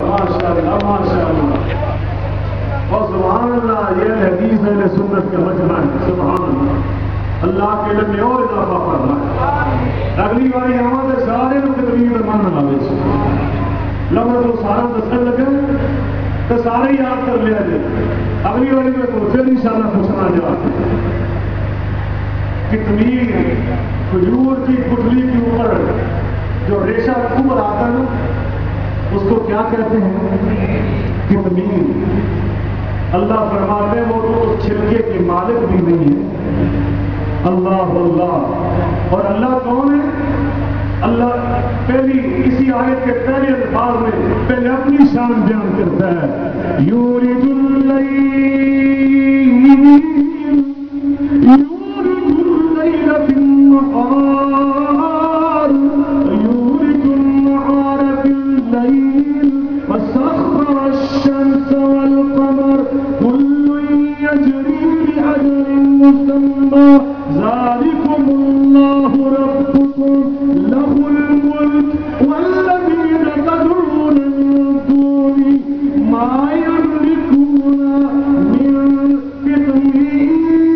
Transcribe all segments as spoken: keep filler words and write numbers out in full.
ماشاء اللہ ماشاء اللہ اور سبحان اللہ. یہ حدیث اہل سنت کا مجمع ہے. سبحان اللہ. اللہ کے علم میں اور اضافہ فرمائے. اگلی باری آمد سارے تقریر من لگے لفظ تو سارا دسن لگے تو سارے یاد کر لیا جائے. اگلی باری میں تو پھر انشاءاللہ پوچھنا جاتا کہ تمیر کھجور کی گٹھلی کے اوپر جو ریشہ اوپر آتا ہے اس کو کیا کہتے ہیں؟ کتمیر. اللہ فرماتے ہیں وہ تو اس چھلکے کے مالک بھی نہیں ہے. اللہ اللہ. اور اللہ کون ہے؟ اللہ پہلی اسی آیت کے پہلے الفاظ میں پہلے اپنی شان بیان کرتا ہے. یولج اللیل یولج اللیل فی النہار یولج النہار فی اللیل وسخر الشمس والقمر كل يجري لأجل مسمى ذلكم الله ربكم له الملك والذين تدعون من دونه ما يملكون من قطمير.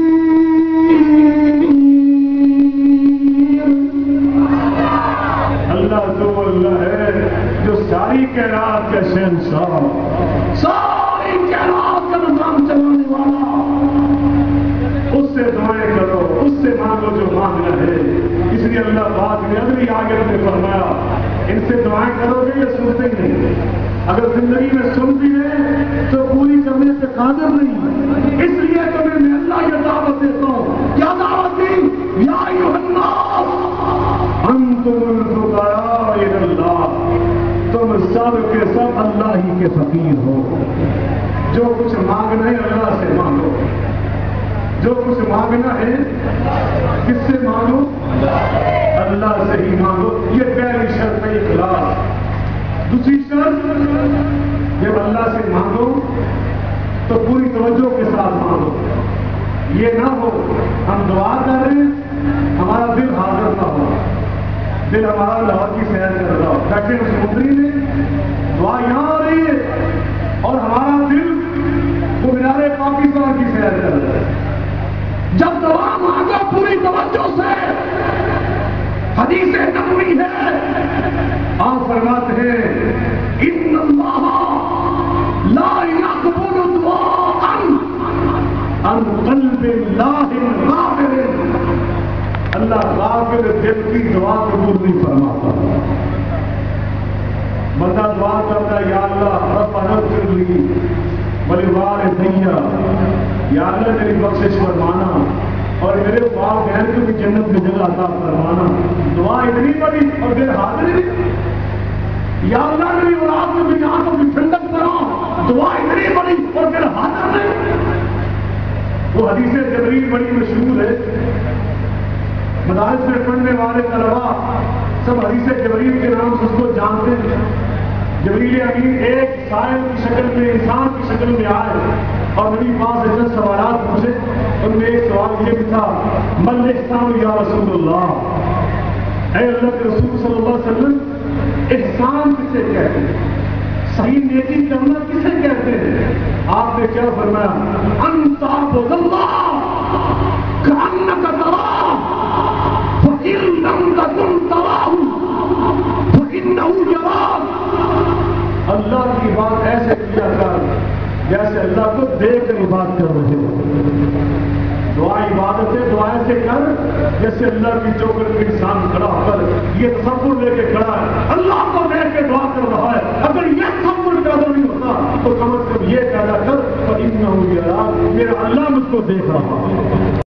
اللہ تو اللہ ہے جو ساری کائنات کا شہنشاہ, ساری کائنات کا نظام چلانے والا. اس سے دعائیں کرو, اس سے مانگو جو مانگنا ہے. اس لیے اللہ پاک نے اگلی آگے نے فرمایا ان سے دعائیں کرو گے یہ سنتے ہی نہیں. اگر زندگی میں سن بھی لیں تو پوری کرنے سے قادر نہیں. اس لیے تمہیں میں اللہ یہ دعوت دیتا ہوں. کیا دعوت دی؟ یا ایھا الناس انتم الفقراء الی اللہ. تم سب کے سب اللہ ہی کے فقیر ہو. جو کچھ مانگنا ہے اللہ سے مانگو. جو کچھ مانگنا ہے کس سے مانگو؟ اللہ سے ہی مانگو. یہ پہلی شرط ہے اخلاص. دوسری شرط جب اللہ سے مانگو تو پوری توجہ کے ساتھ مانگو. یہ نہ ہو ہم دعا کر رہے ہیں ہمارا دل حاضر نہ ہو, دل ہمارا لاہور کی سیر کر رہا ہو. لیکن سمندری میں دعا یہاں آ رہی ہے اور ہمارا دل وہ مینار پاکستان کی سیر کر رہا ہے. جب دعا مانگو پوری توجہ سے. حدیث نبوی ہے, آپ فرماتے ہیں ان اللہ لا يقبل دعاء عن قلب اللہ غافل. اللہ غافل دل کی دعا قبول نہیں فرماتا. بندہ دعا کرتا ہے یا اللہ ربنا اغفر لی ولوالدی, یا اللہ میری بخشش فرمانا اور میرے باپ بہن کو بھی جنت میں جگہ عطا فرمانا. دعا اتنی بڑی اور دل حاضر نہیں. یا اللہ میری اولاد کو بھی آنکھوں کی ٹھنڈک کرو. دعا اتنی بڑی اور دل حاضر نہیں. وہ حدیث جبریل بڑی مشہور ہے. مدارس میں پڑھنے والے طلبا سب حدیث جبریل کے نام سے اس کو جانتے ہیں. جبریل امین ایک سائل کی شکل میں انسان کی شکل میں آئے اور میری پاس ایسے سوالات پوچھے. ان میں ایک سوال یہ بھی تھا مل احسان یا رسول اللہ, اے اللہ کے رسول صلی اللہ علیہ وسلم احسان کسے کہتے ہیں؟ صحیح نیکی کرنا کسے کہتے ہیں؟ آپ نے کیا فرمایا ان تعبد اللہ کأنک تراہ فإن لم تکن تراہ فإنہ یراک. اللہ کی بات ایسے کیا کر جیسے اللہ کو دیکھ کر بات کر رہے ہو. دعا عبادت ہے, دعا سے کر جیسے اللہ کی چوکٹ میں انسان کھڑا ہو کر یہ تصور لے کے کھڑا ہے اللہ کو دیکھ کے دعا کر رہا ہے. اگر یہ تصور پیدا نہیں ہوتا تو کم از کم یہ پیدا کر فإنہ یراک, میرا اللہ مجھ کو دیکھ رہا ہے.